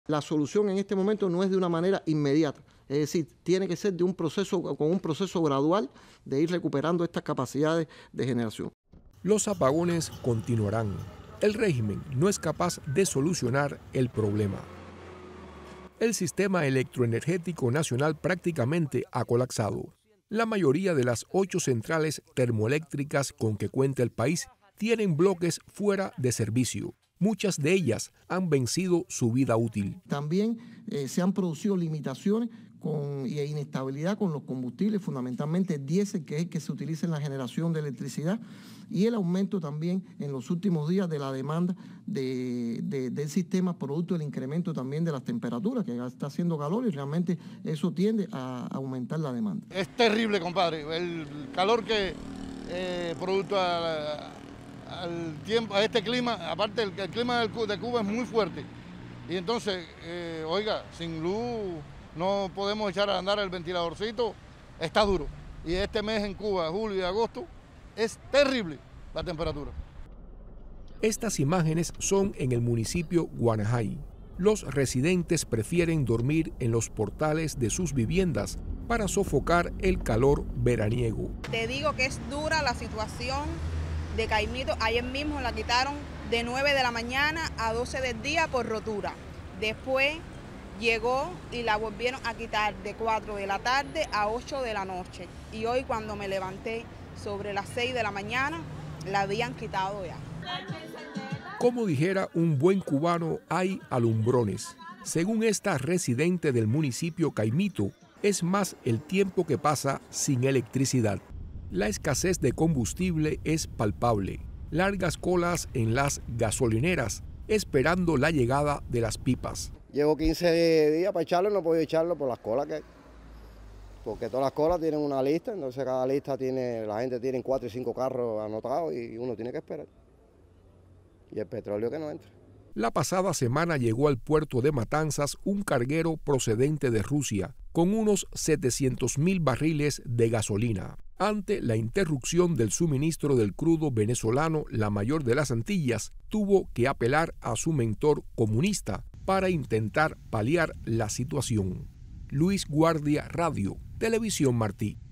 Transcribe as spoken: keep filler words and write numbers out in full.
La solución en este momento no es de una manera inmediata, es decir, tiene que ser de un proceso, con un proceso gradual de ir recuperando estas capacidades de generación. Los apagones continuarán. El régimen no es capaz de solucionar el problema. El sistema electroenergético nacional prácticamente ha colapsado. La mayoría de las ocho centrales termoeléctricas con que cuenta el país tienen bloques fuera de servicio. Muchas de ellas han vencido su vida útil. También eh, se han producido limitaciones con, y inestabilidad con los combustibles, fundamentalmente el diésel, que es el que se utiliza en la generación de electricidad, y el aumento también en los últimos días de la demanda de, de, del sistema, producto del incremento también de las temperaturas, que ya está haciendo calor y realmente eso tiende a aumentar la demanda. Es terrible, compadre, el calor que eh, producto a la, al tiempo, a este clima, aparte el, el clima de Cuba es muy fuerte, y entonces, eh, oiga, sin luz no podemos echar a andar el ventiladorcito, está duro. Y este mes en Cuba, julio y agosto, es terrible la temperatura. Estas imágenes son en el municipio Guanajay. Los residentes prefieren dormir en los portales de sus viviendas para sofocar el calor veraniego. Te digo que es dura la situación de Caimito. Ayer mismo la quitaron de nueve de la mañana a doce del día por rotura. Después llegó y la volvieron a quitar de cuatro de la tarde a ocho de la noche. Y hoy cuando me levanté sobre las seis de la mañana, la habían quitado ya. Como dijera un buen cubano, hay alumbrones. Según esta residente del municipio Caimito, es más el tiempo que pasa sin electricidad. La escasez de combustible es palpable. Largas colas en las gasolineras, esperando la llegada de las pipas. Llevo quince días para echarlo y no puedo echarlo por las colas que hay. Porque todas las colas tienen una lista, entonces cada lista tiene, la gente tiene cuatro y cinco carros anotados y uno tiene que esperar. Y el petróleo que no entra. La pasada semana llegó al puerto de Matanzas un carguero procedente de Rusia con unos setecientos mil barriles de gasolina. Ante la interrupción del suministro del crudo venezolano, la mayor de las Antillas tuvo que apelar a su mentor comunista para intentar paliar la situación. Luis Guardia, Radio, Televisión Martí.